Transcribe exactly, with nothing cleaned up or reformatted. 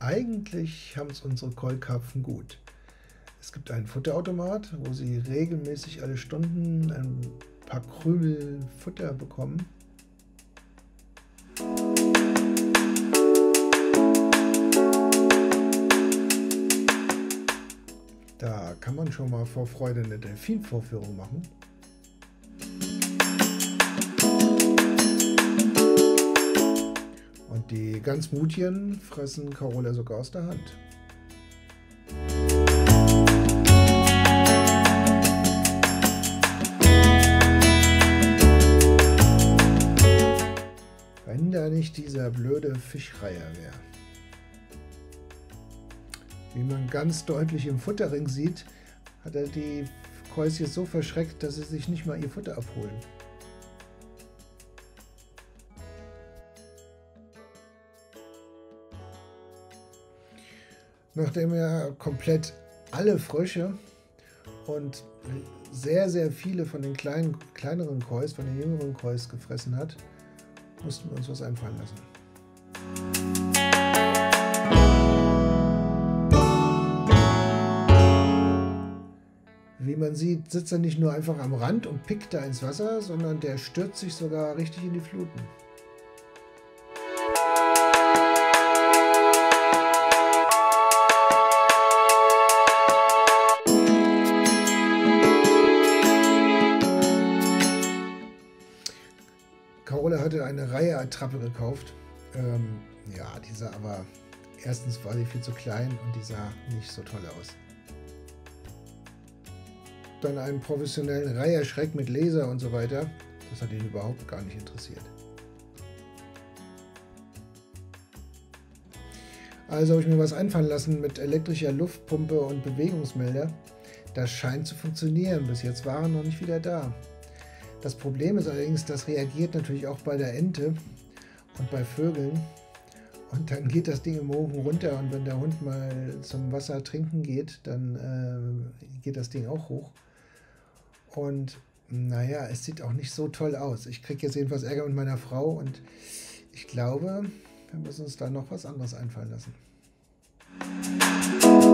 Eigentlich haben es unsere Keukarpfen gut. Es gibt einen Futterautomat, wo sie regelmäßig alle Stunden ein paar Krümel Futter bekommen. Da kann man schon mal vor Freude eine Delfinvorführung machen. Und die ganz Mutigen fressen Carola sogar aus der Hand. Wenn da nicht dieser blöde Fischreiher wäre. Wie man ganz deutlich im Futterring sieht, hat er die Käuschen so verschreckt, dass sie sich nicht mal ihr Futter abholen. Nachdem er komplett alle Frösche und sehr, sehr viele von den kleinen, kleineren Kois, von den jüngeren Kois gefressen hat, mussten wir uns was einfallen lassen. Wie man sieht, sitzt er nicht nur einfach am Rand und pickt da ins Wasser, sondern der stürzt sich sogar richtig in die Fluten. Carola hatte eine Reihe-Attrappe gekauft. Ähm, ja, die sah aber, erstens war sie viel zu klein und die sah nicht so toll aus. Dann einen professionellen Reiherschreck mit Laser und so weiter. Das hat ihn überhaupt gar nicht interessiert. Also habe ich mir was einfallen lassen mit elektrischer Luftpumpe und Bewegungsmelder. Das scheint zu funktionieren. Bis jetzt waren er noch nicht wieder da. Das Problem ist allerdings, das reagiert natürlich auch bei der Ente und bei Vögeln. Und dann geht das Ding im Ofen runter und wenn der Hund mal zum Wasser trinken geht, dann äh, geht das Ding auch hoch. Und naja, es sieht auch nicht so toll aus. Ich kriege jetzt jedenfalls Ärger mit meiner Frau und ich glaube, wir müssen uns da noch was anderes einfallen lassen.